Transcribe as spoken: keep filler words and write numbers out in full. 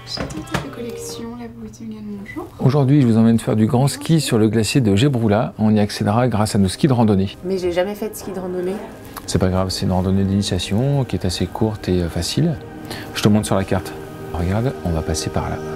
J'ai toutes les collections, la beauté également, bonjour. Aujourd'hui, je vous emmène faire du grand ski sur le glacier de Gebroula. On y accédera grâce à nos skis de randonnée. Mais j'ai jamais fait de ski de randonnée. C'est pas grave, c'est une randonnée d'initiation qui est assez courte et facile. Je te montre sur la carte. Regarde, on va passer par là.